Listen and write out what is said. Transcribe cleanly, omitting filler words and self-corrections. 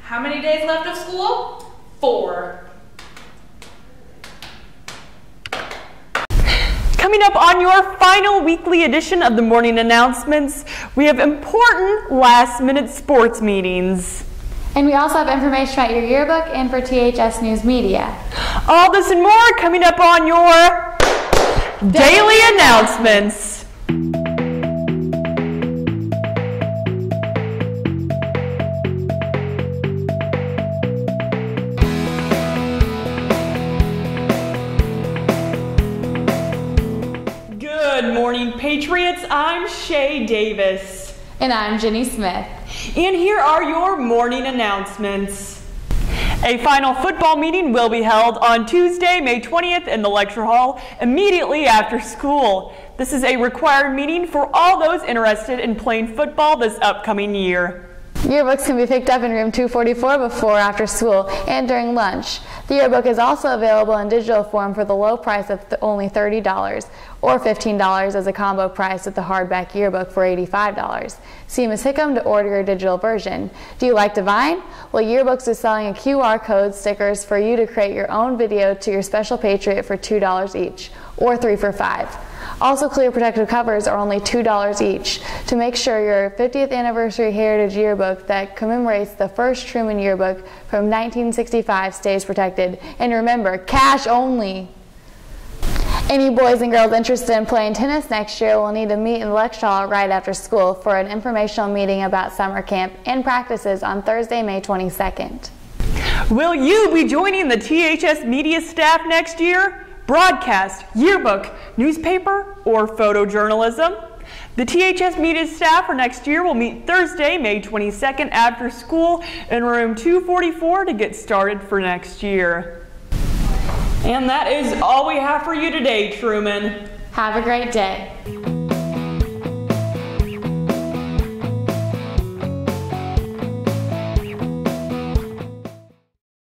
How many days left of school? 4. Coming up on your final weekly edition of the morning announcements, we have important last-minute sports meetings. And we also have information about your yearbook and for THS News Media. All this and more coming up on your daily announcements. Good morning, Patriots. I'm Shay Davis. And I'm Jenny Smith. And here are your morning announcements. A final football meeting will be held on Tuesday, May 20th in the lecture hall immediately after school. This is a required meeting for all those interested in playing football this upcoming year. Yearbooks can be picked up in room 244 before or after school and during lunch. The yearbook is also available in digital form for the low price of only $30 or $15 as a combo price with the hardback yearbook for $85. See Ms. Hickam to order your digital version. Do you like Divine? Well, Yearbooks is selling a QR code stickers for you to create your own video to your special Patriot for $2 each or 3 for $5. Also, clear protective covers are only $2 each to make sure your 50th anniversary heritage yearbook that commemorates the first Truman yearbook from 1965 stays protected. And remember, cash only. Any boys and girls interested in playing tennis next year will need to meet in the lecture hall right after school for an informational meeting about summer camp and practices on Thursday, May 22nd. Will you be joining the THS media staff next year? Broadcast, yearbook, newspaper, or photojournalism? The THS media staff for next year will meet Thursday, May 22nd after school in room 244 to get started for next year. And that is all we have for you today, Truman. Have a great day.